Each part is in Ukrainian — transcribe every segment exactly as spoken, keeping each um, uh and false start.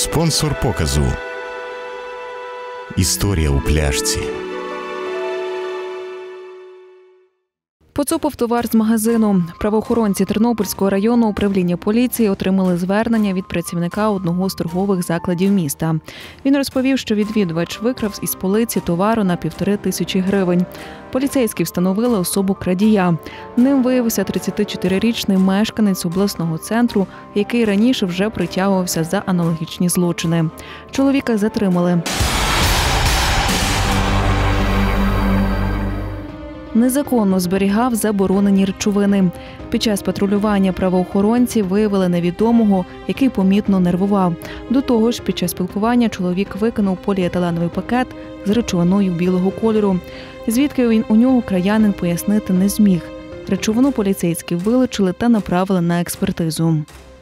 Спонсор показу. Історія у пляшці. Поцупив товар з магазину. Правоохоронці Тернопільського районного управління поліції отримали звернення від працівника одного з торгових закладів міста. Він розповів, що відвідувач викрав із полиці товару на півтори тисячі гривень. Поліцейські встановили особу крадія. Ним виявився тридцятичотирирічний мешканець обласного центру, який раніше вже притягувався за аналогічні злочини. Чоловіка затримали. Незаконно зберігав заборонені речовини. Під час патрулювання правоохоронці виявили невідомого, який помітно нервував. До того ж, під час спілкування чоловік викинув поліетиленовий пакет з речовиною білого кольору. Звідки він у нього, краянин пояснити не зміг. Речовину поліцейські вилучили та направили на експертизу.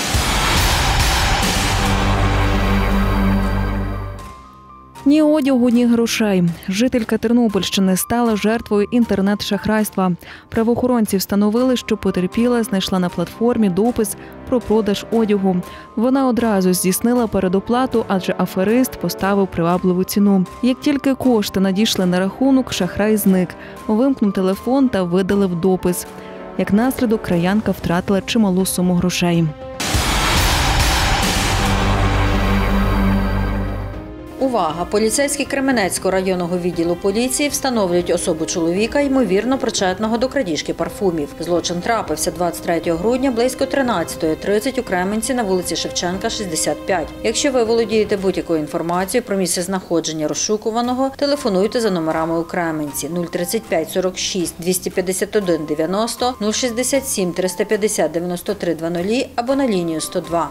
Ні одягу, ні грошей. Жителька Тернопільщини стала жертвою інтернет-шахрайства. Правоохоронці встановили, що потерпіла знайшла на платформі допис про продаж одягу. Вона одразу здійснила передоплату, адже аферист поставив привабливу ціну. Як тільки кошти надійшли на рахунок, шахрай зник. Вимкнув телефон та видалив допис. Як наслідок, краянка втратила чималу суму грошей. Увага! Поліцейські Кременецького районного відділу поліції встановлюють особу чоловіка, ймовірно причетного до крадіжки парфумів. Злочин трапився двадцять третього грудня близько тринадцятої тридцять у Кременці на вулиці Шевченка, шістдесят п'ять. Якщо ви володієте будь-якою інформацією про місце знаходження розшукуваного, телефонуйте за номерами у Кременці нуль тридцять п'ять сорок шість двісті п'ятдесят один дев'яносто, нуль шістдесят сім триста п'ятдесят дев'яносто три двадцять або на лінію сто два.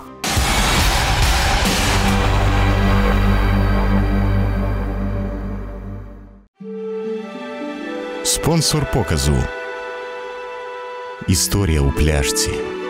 Спонсор показу. Історія у пляшці.